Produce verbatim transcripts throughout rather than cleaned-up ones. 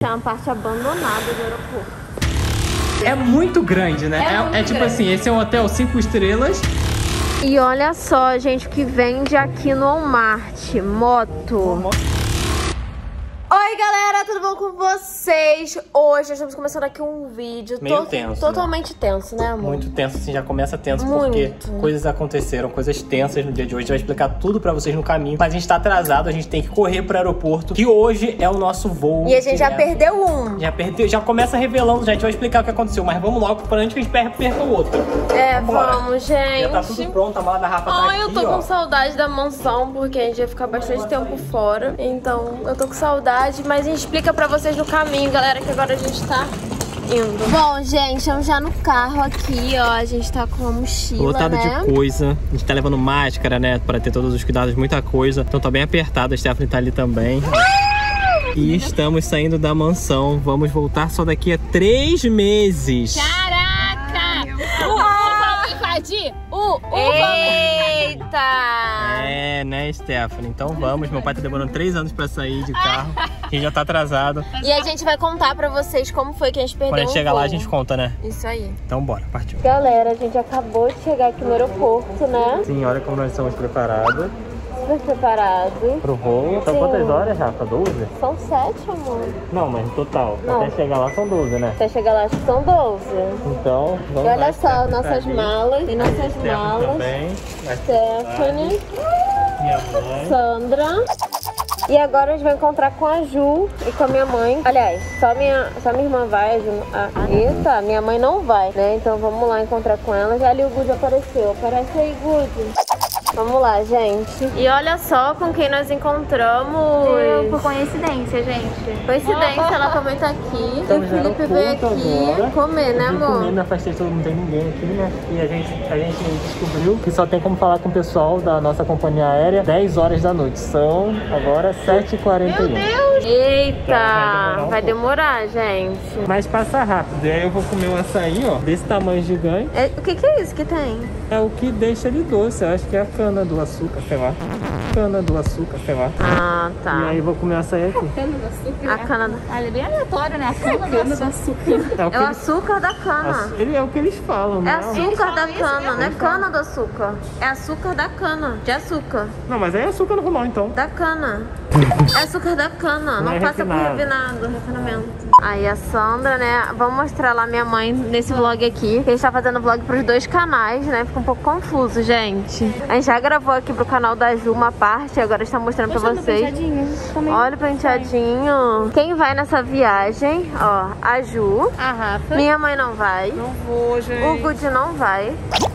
É uma parte abandonada do aeroporto. É muito grande, né? É, é, muito é tipo grande. assim, esse é um hotel cinco estrelas. E olha só, gente, o que vende aqui no Walmart. Moto. Oi, galera, tudo bom com vocês? Hoje nós estamos começando aqui um vídeo Meio to tenso, totalmente né? tenso, né, amor? Muito tenso, assim, já começa tenso Muito. porque coisas aconteceram, coisas tensas no dia de hoje. A gente vai explicar tudo pra vocês no caminho. Mas a gente tá atrasado, a gente tem que correr pro aeroporto, que hoje é o nosso voo. E a gente já direto. perdeu um. Já perdeu, já começa revelando, já. A gente vai explicar o que aconteceu. Mas vamos logo, pra antes que a gente perca, perca o outro. É, Vambora. vamos, gente. Já tá tudo pronto, a mala da Rafa tá Ai, aqui, eu tô ó. com saudade da mansão, porque a gente vai ficar bastante tempo fora. Então, eu tô com saudade, mas a gente explica pra vocês no caminho, galera, que agora a gente tá indo. Bom, gente, estamos já no carro aqui, ó. A gente tá com uma mochila, Lotado né? de coisa. A gente tá levando máscara, né? Pra ter todos os cuidados, muita coisa. Então tá bem apertado, a Stephanie tá ali também. E estamos saindo da mansão. Vamos voltar só daqui a três meses. Caraca! Uh, vamos invadir? Uh, uh, Eita! É, né, Stephanie? Então vamos. Meu pai tá demorando três anos pra sair de carro. A gente já tá atrasado. E a gente vai contar pra vocês como foi que a gente perdeu Quando a gente um chegar lá, voo. a gente conta, né? Isso aí. Então bora, partiu. Galera, a gente acabou de chegar aqui no aeroporto, né? Sim, olha como nós estamos preparados Super preparado. pro voo. São Sim. quantas horas, Rafa? doze? São sete, amor. Não, mas no total. Não. Até chegar lá são doze, né? Até chegar lá, acho que são doze. Então, E vamos lá. olha só, Stephanie tá nossas ali. malas. E nossas Stephanie malas. também. Stephanie, Minha mãe. Sandra. E agora a gente vai encontrar com a Ju e com a minha mãe. Aliás, só minha, só minha irmã vai. A Ju, a, eita, minha mãe não vai, né? Então vamos lá encontrar com ela. Já ali o Good apareceu. Aparece aí, Good. Vamos lá, gente. E olha só com quem nós encontramos. Eu, por coincidência, gente. Coincidência, ela também tá aqui. Estamos E o Felipe no veio aeroporto aqui agora. comer, né, amor? Comer na festa de todo mundo, não tem ninguém aqui, né? E a gente, a gente descobriu que só tem como falar com o pessoal da nossa companhia aérea dez horas da noite. São agora sete e quarenta e um. Meu Deus! Eita! Então, Vai um demorar, gente. Mas passa rápido. E aí eu vou comer um açaí, ó, desse tamanho gigante. É, o que que é isso que tem? É o que deixa ele doce. Eu acho que é a cana do açúcar, sei lá. Cana do açúcar, sei lá. Ah, E tá. aí eu vou comer açaí aqui. Cana do açúcar. A cana do... Ah, ele é bem aleatório, né? A cana, do açúcar. É o que É o eles, açúcar da cana. ele é o que eles falam, É né? açúcar da isso cana, mesmo? não é cana do açúcar. É açúcar da cana. De açúcar. Não, mas aí é açúcar normal, então. Da cana. É açúcar da cana. Não Não é passa por refinado. refinado, refinamento. Aí a Sandra, né? Vamos mostrar lá minha mãe nesse vlog aqui. Que a gente tá fazendo vlog pros dois canais, né? Fica um pouco confuso, gente. A gente já gravou aqui pro canal da Ju uma parte. Agora está mostrando pra vocês. Olha o penteadinho. Quem vai nessa viagem? Ó, a Ju. A Rafa. Minha mãe não vai. Não vou, gente. O Good não vai,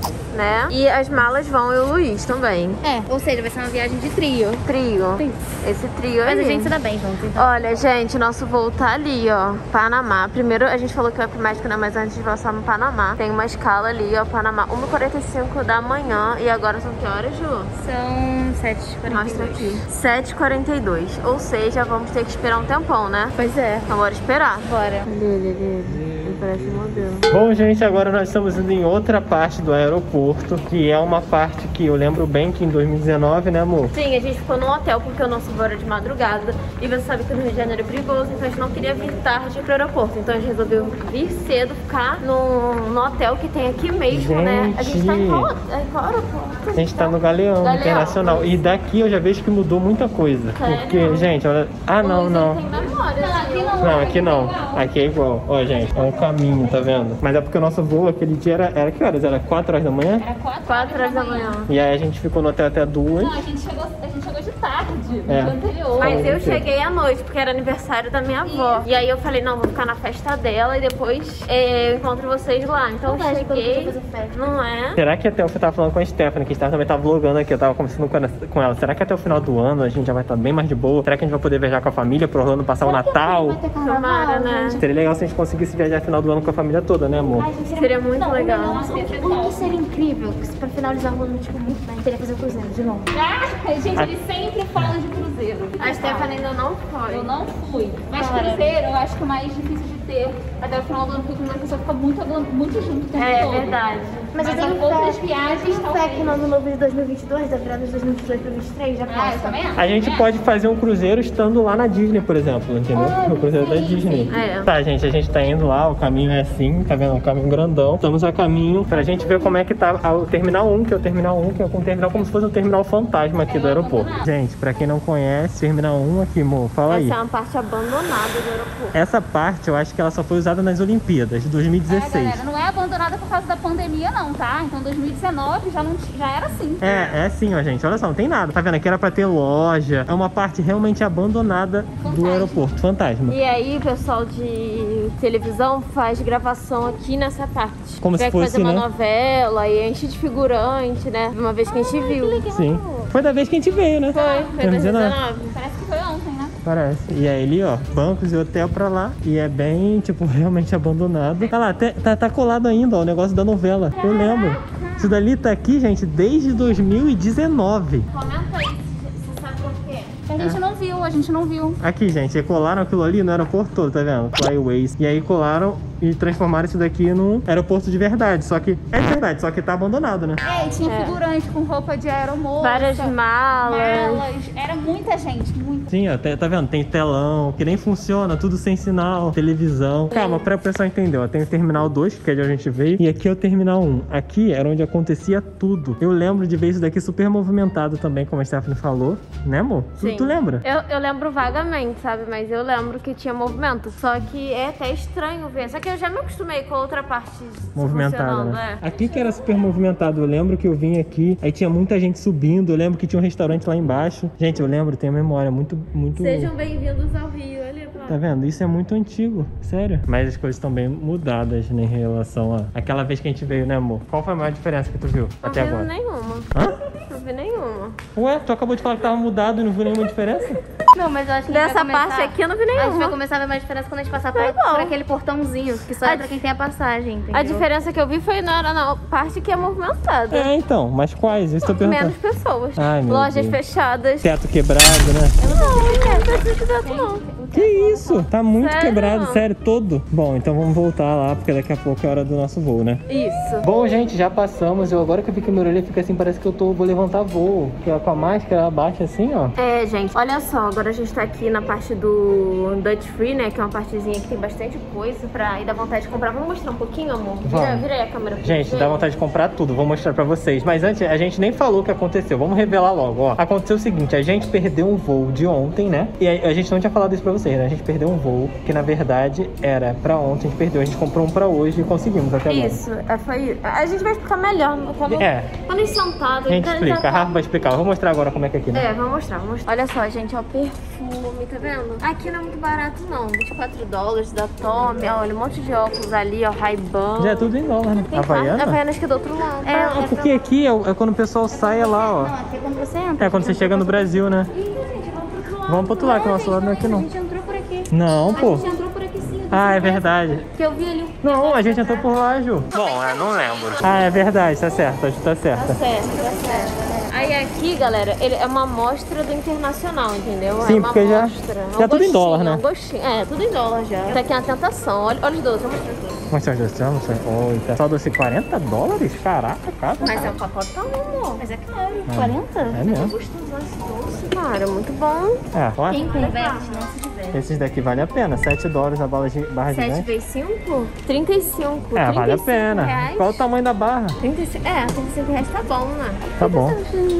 né? E as malas vão e o Luiz também. É, ou seja, vai ser uma viagem de trio. Trio. Esse trio Mas aí. a gente se dá bem junto, então. Olha, gente, nosso voo tá ali, ó. Panamá. Primeiro a gente falou que vai pro México, né? Mas antes de passar no Panamá. Tem uma escala ali, ó. Panamá. uma e quarenta e cinco da manhã. E agora são que horas, Ju? São sete e quarenta e Mostra dois. aqui. sete e quarenta e dois. Ou seja, vamos ter que esperar um tempão, né? Pois é. Então bora esperar. Bora. Ele, ele, ele. Ele parece um modelo. Bom, gente, agora nós estamos indo em outra parte do aeroporto, que é uma parte que eu lembro bem que em dois mil e dezenove, né, amor? Sim, a gente ficou num hotel porque o nosso voo era de madrugada. E você sabe que no Rio de Janeiro é perigoso, então a gente não queria vir tarde pro aeroporto. Então a gente resolveu vir cedo, ficar no, no hotel que tem aqui mesmo, né? A gente tá em qual, é, qual aeroporto? A gente tá no Galeão, Galeão. Internacional. E daqui eu já vejo que mudou muita coisa. Sério? Porque, gente, olha... Ah, não, Luiz, não. ele tem memória, assim. Não, aqui não. Aqui é igual. Ó, gente, é um caminho, tá vendo? Mas é porque o nosso voo aquele dia era... Era que horas? Era quatro horas da manhã? Era quatro, quatro horas da manhã. E aí a gente ficou no hotel até duas. Não, a gente chegou, a gente chegou de tarde, É. no dia anterior. Mas eu Muito. cheguei à noite, porque era aniversário da minha avó. E aí eu falei, não, vou ficar na festa dela e depois é, eu encontro vocês lá. Então eu Saudade de quando cheguei, podia fazer festa. não é? Será que até o que eu tava falando com a Stephanie, que a Stephanie também tava vlogando aqui, eu tava conversando com ela, com ela. Será que até o final do ano a gente já vai estar bem mais de boa? Será que a gente vai poder viajar com a família pro Orlando passar o Natal? Vai ter Tomara, carnaval, né? gente. Seria legal se a gente conseguisse viajar no final do ano com a família toda, né, amor? Ai, gente, Seria muito não, legal. Não, o que, o que seria incrível, se pra finalizar o ano, tipo, muito bem, seria fazer o cruzeiro de novo. Ah, gente, eles sempre falam de cruzeiro. A Stephanie ainda não foi. Eu não fui. Mas Cara. cruzeiro, eu acho que o mais difícil de manter até o final do ano, porque a pessoa fica muito, muito junto o tempo É todo. verdade. Mas, Mas Mas eu tenho outras fé, viagens, eu tenho fé talvez. que no ano novo de dois mil e vinte e dois, da virada de dois mil e vinte e dois para dois mil e vinte e três, já Ah, eu passa. também acho. A gente É. pode fazer um cruzeiro estando lá na Disney, por exemplo, entendeu? Ah, o cruzeiro da sim, Disney. sim. É. Tá, gente, a gente tá indo lá, o caminho é assim, tá vendo? O caminho grandão. Estamos a caminho pra gente ver como é que tá o Terminal um, que é o Terminal um, que é um terminal como se fosse um terminal fantasma aqui do aeroporto. Gente, pra quem não conhece, Terminal um aqui, amor, fala aí. Essa é uma parte abandonada do aeroporto. Essa parte, eu acho que ela só foi usada nas Olimpíadas de dois mil e É, dezesseis. galera, não é abandonada por causa da pandemia não, tá? Então dois mil e dezenove já, não, já era assim. É, é assim, ó, gente. Olha só, não tem nada. Tá vendo? Aqui era pra ter loja. É uma parte realmente abandonada do Fantasma. aeroporto. Fantasma. E aí o pessoal de televisão faz gravação aqui nessa parte. Como se Tiver que fosse, fazer uma né? novela e enche de figurante, né? Uma vez que a gente viu. Sim. Foi da vez que a gente veio, né? Foi, foi dois mil e dois mil e dezenove. dezenove. Parece que foi ontem, né? Parece. E aí ali, ó, bancos e hotel pra lá. E é bem, tipo, realmente abandonado. Olha lá, até, tá, tá colado ainda, ó, o negócio da novela. Eu lembro. Isso dali tá aqui, gente, desde dois mil e dezenove. Comenta aí se você sabe por quê. A gente não viu, a gente não viu. Aqui, gente, e colaram aquilo ali no aeroporto todo, tá vendo? Flyways. E aí colaram e transformaram isso daqui num aeroporto de verdade. Só que, é de verdade, só que tá abandonado, né? É, e tinha É. figurante com roupa de aeromoça. Várias malas. malas. Era muita gente, muita. Sim, ó, tá, tá vendo? Tem telão, que nem funciona, tudo sem sinal, televisão. Calma, pra o pessoal entender, ó. Tem o Terminal dois, que é de onde a gente veio, e aqui é o Terminal um. Aqui era onde acontecia tudo. Eu lembro de ver isso daqui super movimentado também, como a Stephanie falou. Né, amor? Tu, Sim. tu lembra? Eu, eu lembro vagamente, sabe? Mas eu lembro que tinha movimento. Só que é até estranho ver. Só que eu já me acostumei com a outra parte Movimentada, funcionando, né? é. Aqui que era super movimentado. Eu lembro que eu vim aqui, aí tinha muita gente subindo. Eu lembro que tinha um restaurante lá embaixo. Gente, eu lembro, tenho memória muito, muito... Sejam bem-vindos ao Rio, olha pra lá. Tá vendo? Isso é muito antigo, sério. Mas as coisas estão bem mudadas, né, em relação a aquela vez que a gente veio, né, amor? Qual foi a maior diferença que tu viu Não até vi agora? nenhuma. Hã? Não vi nenhuma. Ué, tu acabou de falar que tava mudado e não viu nenhuma diferença? Não, mas eu acho que a gente Dessa vai começar- parte aqui eu não vi A gente vai nenhuma. começar a ver mais diferença quando a gente passar Tá por, igual. por aquele portãozinho, que só A é pra quem tem a passagem, entendeu? A diferença que eu vi foi na, na parte que é movimentada. É, então, mas quais? Isso eu tô Menos perguntando. pessoas. Ai, meu Lojas Deus. fechadas. Teto quebrado, né? Não, não precisa de teto, não. Que isso? Tá muito Sério? quebrado, sério, todo. Bom, então vamos voltar lá, porque daqui a pouco é hora do nosso voo, né? Isso. Bom, gente, já passamos. Eu agora que eu vi que minha orelha fica assim, parece que eu tô, vou levantar voo. Porque ela com a máscara abaixa assim, ó. É, gente, olha só, agora a gente tá aqui na parte do Dutch Free, né? Que é uma partezinha que tem bastante coisa pra ir dar vontade de comprar. Vamos mostrar um pouquinho, amor? Vira, Vamos. vira aí a câmera pra Gente, ver. dá vontade de comprar tudo, vou mostrar pra vocês. Mas antes, a gente nem falou o que aconteceu, vamos revelar logo, ó. Aconteceu o seguinte, a gente perdeu um voo de ontem, né? E a, a gente não tinha falado isso pra vocês, né? A gente perdeu um voo, que na verdade era pra ontem, a gente perdeu. A gente comprou um pra hoje e conseguimos até agora. Isso, é, foi. A gente vai explicar melhor. Quando, É. quando sentado. A gente explica, a Rafa vai explicar. Eu vou mostrar agora como é que é aqui, né? É, vou mostrar, vou mostrar. Olha só, gente, ó, perfume, tá vendo? Aqui não é muito barato, não. vinte e quatro dólares da Tommy. Olha, um monte de óculos ali, ó, Ray-Ban. Já é tudo em dólar, né? Tem Havaiana? Havaianas que é do outro lado. É, Ah, porque aqui é, é quando o pessoal sai é lá, ó. Não, aqui é quando você entra. É quando você chega no Brasil, né? Ih, gente, vamos pro outro lado. Vamos pro outro lado, que o nosso lado não é aqui, A não. gente entrou por aqui. Não, A pô. gente entrou por aqui sim. Ah, é verdade. Que eu vi ali o... Não, a gente entrou por lá, Ju. Bom, eu não lembro. Ah, é verdade, tá certo, a Ju tá certa. Certo, tá certo. Aí aqui, galera, ele é uma amostra do internacional, entendeu? Sim, é uma porque já- amostra. É um já tudo em gostinho, dólar, né? É um gostinho. É, tudo em dólar já. Tá aqui uma tentação. Olha, olha os doces, eu mostro os doces. Mostra os dois, mostra. Eita. Só doce quarenta dólares? Caraca, cara. Mas é um pacotão, amor. Mas é caro. É. quarenta? É mesmo. Gostosão esse doce, cara. Muito bom. É, ó. Quem converte não se diverte. Esses daqui vale a pena. sete dólares a bala de barra sete gigante. vezes cinco? trinta e cinco. É, vale a pena. Reais. Qual o tamanho da barra? trinta e cinco, é, trinta e cinco reais tá bom, né? Tá bom.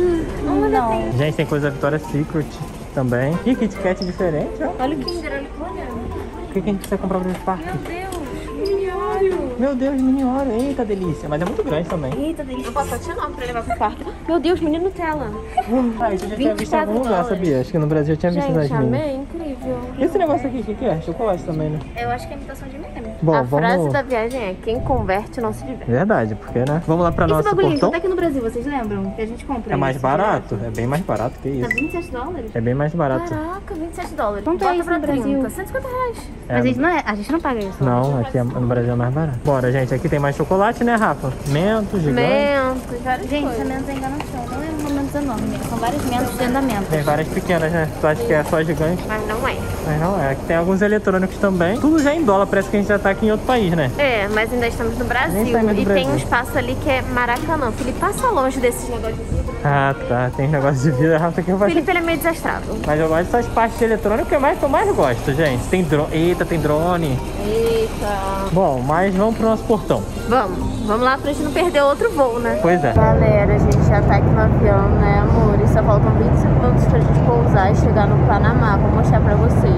Não. Gente, tem coisa da Victoria's Secret também. E Kit Kat diferente, ó. Olha o Kinder, olha que olha. O que que a gente precisa comprar pra esse parque? Meu Deus, milionário. Meu Deus, mini Oreo. Eita, delícia. Mas é muito grande também. Eita, delícia. Um pacote enorme pra levar pro parque. Meu Deus, menino Nutella. Ah, isso eu já tinha visto em algum lugar, dólares. sabia? Acho que no Brasil eu tinha visto nas Gente, minhas. amei, incrível. Esse negócio aqui, o que que é? Chocolate também, né? Eu acho que é imitação de meme. Bom, a vamos... frase da viagem é: quem converte não se diverte. Verdade, porque, né? Vamos lá pra Esse nosso bagulhinho, portão. até aqui no Brasil, vocês lembram? Que a gente compra É mais isso, barato, é bem mais barato que Tá isso. vinte e sete dólares? É bem mais barato. Caraca, vinte e sete dólares. Quanto é Bota isso pra no Brasil? trinta, cento e cinquenta reais. É, Mas a gente, não é, a gente não paga isso. Não, aqui é- no Brasil é mais barato. Bora, gente, aqui tem mais chocolate, né, Rafa? Mentos, gigante. Mentos, várias Gente, coisas. essa menta é enganação. Não é uma menta enorme. São vários mentos dentro da menta. Tem várias pequenas, né? Tu acha que é só gigante? Mas não é. Mas não é, aqui tem alguns eletrônicos também. Tudo já em dólar, parece que a gente já tá aqui em outro país, né? É, mas ainda estamos no Brasil. Nem saímos do E Brasil. tem um espaço ali que é Maracanã. Felipe, passa longe desses negócios de vidro. Ah, tá. Tem negócio de vida rápido aqui. Eu vou... Felipe, ele é meio desastrado. Mas eu gosto dessas partes de eletrônico que é mais que eu mais gosto, gente. Tem drone. Eita, tem drone. Eita. Bom, mas vamos pro nosso portão. Vamos. Vamos lá pra gente não perder outro voo, né? Pois é. Galera, a gente já tá aqui no avião, né, amor? E só faltam vinte e cinco minutos pra gente pousar e chegar no Panamá. Vou mostrar pra vocês.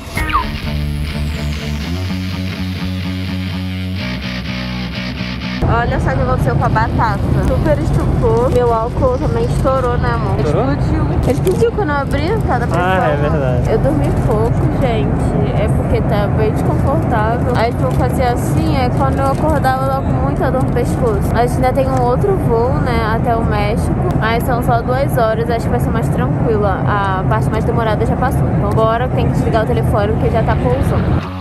Olha só o que aconteceu com a batata. Super estufou. Meu álcool também estourou, né, amor? Estourou? Explodiu. Explodiu quando eu abri cada pressão. Ah, é verdade. Eu dormi pouco, gente. É porque tá bem desconfortável. Aí, tipo, eu fazia assim, é quando eu acordava, eu tava com muita dor no pescoço. A gente ainda tem um outro voo, né, até o México. Mas são só duas horas. Acho que vai ser mais tranquila. A parte mais demorada já passou. Então, agora tem que desligar o telefone porque já tá pousando.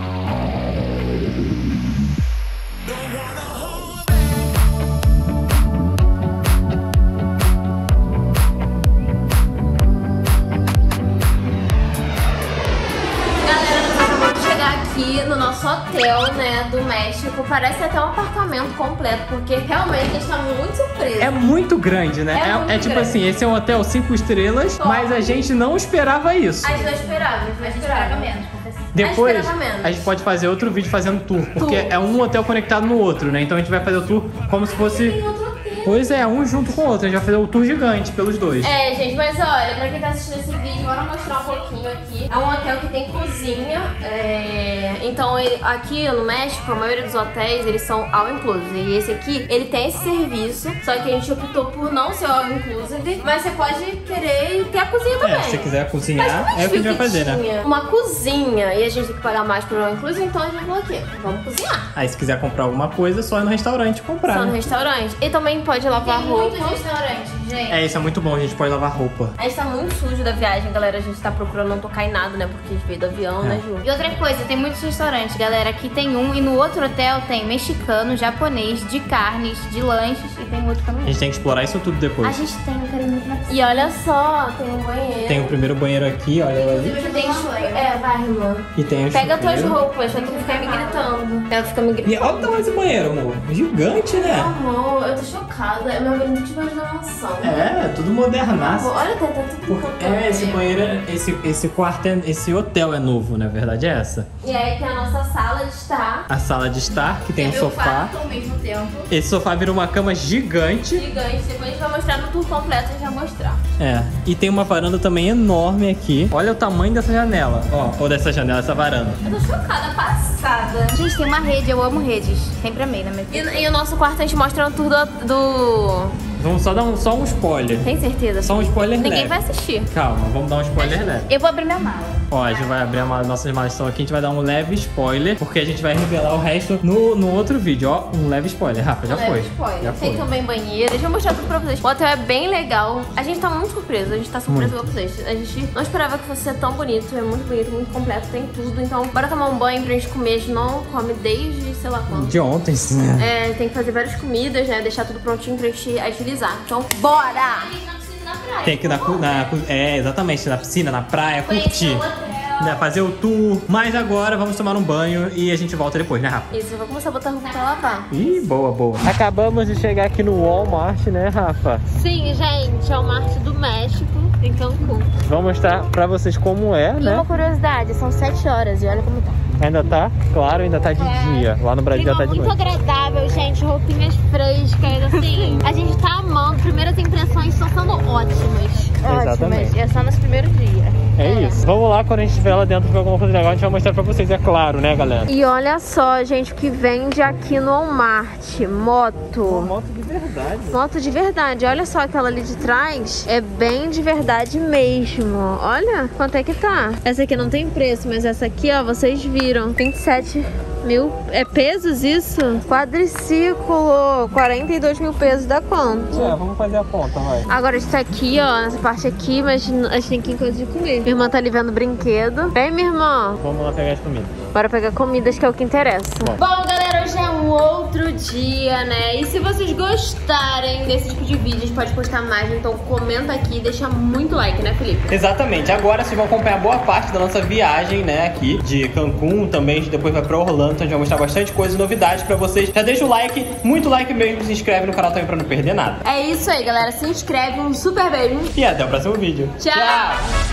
Aqui no nosso hotel, né, do México. Parece até um apartamento completo, porque realmente a gente tá muito surpreso. É muito grande, né? É É, muito é tipo grande. assim, esse é um hotel cinco estrelas, Top. mas a gente não esperava isso. A gente não esperava, a gente não A gente esperava. paga menos. Depois, A gente esperava menos. a gente pode fazer outro vídeo fazendo tour, porque Tour. é um hotel conectado no outro, né? Então a gente vai fazer o tour como se fosse... Tem outro hotel. Pois é, um junto com o outro. A gente vai fazer o tour gigante pelos dois. É, gente, mas olha, pra quem tá assistindo esse vídeo, bora mostrar um pouquinho aqui. É um hotel que tem cozinha, é... então ele, aqui no México, a maioria dos hotéis, eles são all inclusive. E esse aqui, ele tem esse serviço, só que a gente optou por não ser all inclusive, mas você pode querer ter a cozinha também. É, se você quiser Mas cozinhar, como é o que a gente vai fazer, né? tinha uma cozinha e a gente tem que pagar mais por all inclusive, então a gente falou aqui, vamos cozinhar. Aí se quiser comprar alguma coisa, só ir no restaurante comprar. Só no né? restaurante. E também pode lavar Tem roupa. muitos restaurantes, gente. É, isso é muito bom, a gente pode lavar roupa. A gente tá muito sujo da viagem, galera. A gente tá procurando não tocar em nada, né? Porque a gente veio do avião, É. né, Ju? E outra coisa, tem muitos restaurantes, galera. Aqui tem um e no outro hotel tem mexicano, japonês, de carnes, de lanches e tem outro A também. gente tem que explorar isso tudo A depois. gente tem, eu quero muito na piscina. E olha só, tem um banheiro. Tem o primeiro banheiro aqui, olha ali. Inclusive, eu Tem tenho chu- banho. É, vai, irmã. E tem o Pega tuas chuveiro. roupas, pra tu não ficar me gritando. Ela fica me gritando. E olha o tamanho desse banheiro, amor. Gigante, né? Amor, eu tô chocada. É meu bonito de mais da mansão. É, tudo modernaço. Olha, tá, tá tudo Porque, é, esse banheiro, é- esse, esse quarto, é, esse hotel é novo, na verdade é essa. E aí tem a nossa sala de estar. A sala de estar, que tem um Meu sofá. quarto ao mesmo tempo. Esse sofá virou uma cama gigante. Gigante. Depois a gente vai mostrar no tour completo, a gente vai mostrar. É, e tem uma varanda também enorme aqui. Olha o tamanho dessa janela, ó. Ou dessa janela, essa varanda. Eu tô chocada, passada. Gente, tem uma rede, eu amo redes. Sempre amei na minha vida. E, e o nosso quarto a gente mostra no tour do... do... Vamos só dar um, só um spoiler. Tem certeza? Só um spoiler Ninguém leve. vai assistir. Calma, vamos dar um spoiler leve. Eu vou abrir minha mala. Ó, a gente vai abrir a mala, nossas malas estão aqui, a gente vai dar um leve spoiler, porque a gente vai revelar o resto no, no outro vídeo, ó. Um leve spoiler, Rafa, já Leve foi. spoiler. Já Tem foi. também banheiro. Deixa eu mostrar tudo pra vocês. O hotel é bem legal. A gente tá muito surpreso. A gente tá surpreso com vocês. A gente não esperava que fosse ser tão bonito. É muito bonito, muito completo. Tem tudo. Então, bora tomar um banho pra gente comer. A gente não come desde sei lá quando. De ontem, sim. É, tem que fazer várias comidas, né? Deixar tudo prontinho pra gente agilizar. Então, bora! Tem que ir na, cu- na cu- é, exatamente, na piscina, na praia, curtir. Né, fazer o tour. Mas agora vamos tomar um banho e a gente volta depois, né, Rafa? Isso, eu vou começar a botar roupa pra lavar. Ih, boa, boa. Acabamos de chegar aqui no Walmart, né, Rafa? Sim, gente, é o Marte do México, em Cancún. Vou mostrar pra vocês como é, E né? uma curiosidade, são sete horas e olha como tá. Ainda tá, claro, ainda tá de dia. Lá no Brasil já tá de muito noite. agradável, gente, roupinhas frescas, assim. A gente tá amando, primeiras impressões estão sendo ótimas. Exatamente. Ótimas. E é só nos primeiros dias. É isso. Vamos lá, quando a gente estiver lá dentro de alguma coisa legal, a gente vai mostrar pra vocês, é claro, né, galera? E olha só, gente, o que vende aqui no Walmart. Moto. moto de verdade. Moto de verdade. Olha só aquela ali de trás. É bem de verdade mesmo. Olha quanto é que tá. Essa aqui não tem preço, mas essa aqui, ó, vocês viram. vinte e sete mil. É pesos isso? Quadriciclo. quarenta e dois mil pesos. Dá quanto? É, vamos fazer a conta, vai. Agora a gente tá aqui, ó, nessa parte aqui, mas a gente tem que ir em coisa de comer. Minha irmã tá ali vendo brinquedo. Vem, minha irmã. Vamos lá pegar as comidas. Bora pegar comidas, que é o que interessa. Bom. Bom, galera, galera, hoje é um outro dia, né? E se vocês gostarem desse tipo de vídeos, pode postar mais, então comenta aqui e deixa muito like, né, Felipe? Exatamente. Agora vocês vão acompanhar boa parte da nossa viagem, né, aqui de Cancún, também a gente depois vai pra Orlando, então a gente vai mostrar bastante coisa e novidades pra vocês. Já deixa o like, muito like mesmo, se inscreve no canal também pra não perder nada. É isso aí, galera. Se inscreve, um super beijo. E até o próximo vídeo. Tchau. Tchau.